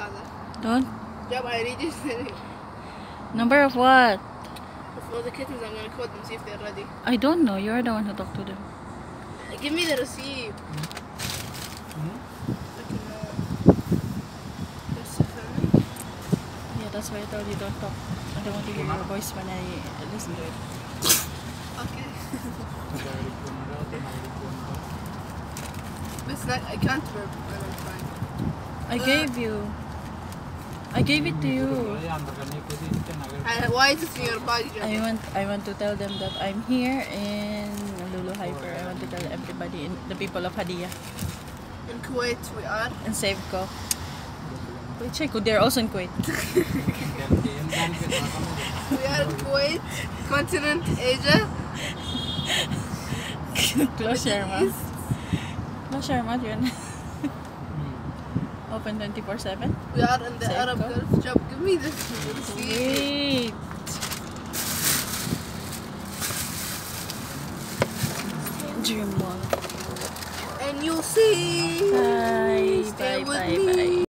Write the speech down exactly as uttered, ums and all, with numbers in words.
father. Don't. Job, I read it. Number of what? For the kittens, I'm gonna call them, see if they're ready. I don't know. You're the one who talked to them. Give me the receipt. Hmm? Okay, no. That's it for me. Yeah, that's why I told you don't talk. I don't want to hear your voice when I listen to it. Okay. But it's not, I can't burp when I'm trying. I gave you. I gave it to you. I, why is it in your body, Job? I want I want to tell them that I'm here in Lulu Hyper. I want to tell everybody, in the people of Hadia In Kuwait, we are. and Saveco. Wait, check. They're also in Kuwait. We are in Kuwait, continent Asia. Close your mouth. East. Close your mouth, yun. Open twenty-four seven. We are in the Safe Arab go. Gulf. Job, give me this receipt. Wait. Dream Mall. And you'll see. Bye. Stay Bye. with Bye. me. Bye.